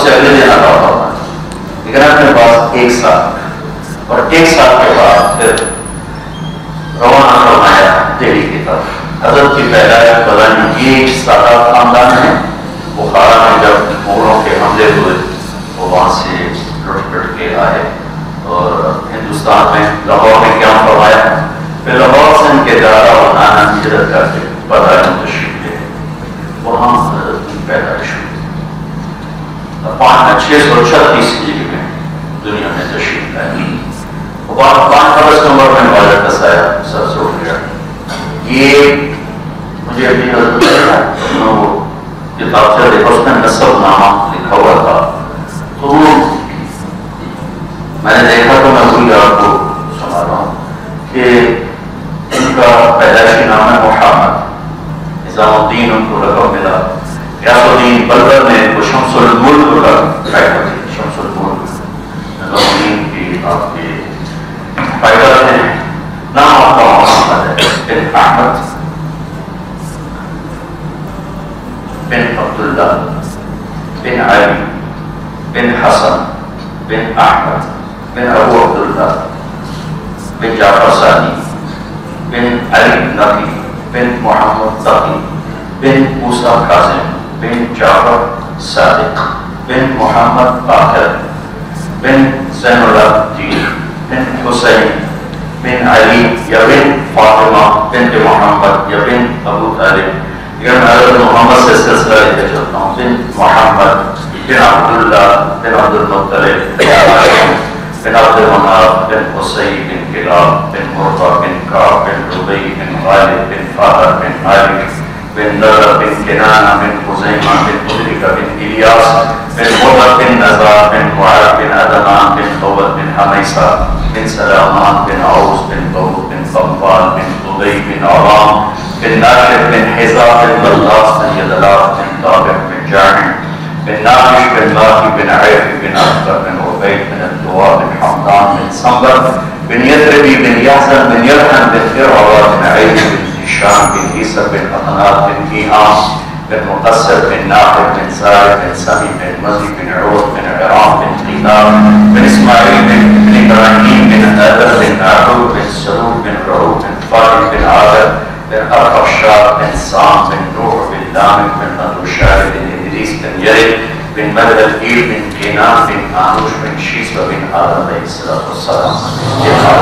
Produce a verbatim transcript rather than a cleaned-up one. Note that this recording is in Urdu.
سے اگلے دن عطا فرمایا، لیکن اپنے پاس ایک سال، اور ایک سال کے بعد پھر روانہ فرمایا دہلی کی طرف۔ حضرت کی پیدائش بدن یہ سادہ خاندان ہے، بخارا میں جب مغلوں کے حملے ہوئے وہ وہاں سے لٹ پٹ کے آئے اور ہندوستان میں لاہور میں قیام فرمایا، پھر لاہور سے ان کے دادا و نانا ہجرت کر کے بدن تشریف لے، وہاں حضرت کی پیدائش ہوئی۔ پانچ چھ سو چھتیس ہجری میں دنیا میں تشریف لائے، پانچ اگست نمبر میں والد کا سایہ سر سے اٹھ گیا۔ یہ مجھے ابھی وہ کتاب سے دیکھا، اس میں نسب نامہ لکھا ہوا تھا، تو میں نے دیکھا تو میں وہی آپ کو سنا رہا ہوں کہ ان کا پیدائشی نام ہے محمد، نظام الدین ان کو لقب ملا، غیاث الدین بلبل نے وہ شمس الملک کا ٹائٹل تھی، شمس الملک نظام الدین کی آپ کے ٹائٹل ہے۔ نام آپ کا محمد ہے بن احمد بن عبداللہ بن علی بن حسن بن احمد بن ابو عبداللہ بن جعفر ثانی بن علی نقی بن محمد تقی بن موسیٰ کاظم بن جعفر صادق بن محمد باقر بن زین العابدین بن حسین بن علی یا بن فاطمہ بنت محمد یا بن ابو طالب، اگر میں حضرت محمد سے سلسلہ لے کے چلتا ہوں، بن محمد بن عبداللہ بن عبد المطلب بن عبد المناف بن قصی بن کلاب بن مرہ بن کعب بن ربی بن غالب بن فہر بن مالک بن نضر بن کنانہ بن خزیمہ بن مدرکہ بن الیاس بن مرہ بن نزار بن معاذ بن عدنان بن خوت بن حمیسہ بن سلامان بن عوس بن طوق بن قنفال بن قضی بن عوام بن ناشد بن حزاب بن بلغاس بن یدلاف بن طابق بن جاہن بن ناقش بن باقی بن عیف بن اختر بن عبید بن الدواء بن حمدان بن سنبر بن یدربی بن یحزن بن یرحن بن فرعوا بن عید بن هشام بن عیسر بن اقناط بن ایام بن مقصر بن ناقر بن زائد بن سمی بن مزی بن عود بن عرام بن قینار بن اسماعیل بن ابراہیم بن عدر بن عقوب بن سرور بن رعوب بن فاطم بن عادر بن ارخشاب بن سام بن نوح بن لامک بن مدوشار بن ادریس بن یرد بن مدد الإيل بن قینان بن آنوش بن شیس بن آدم علیہ السلام، یہ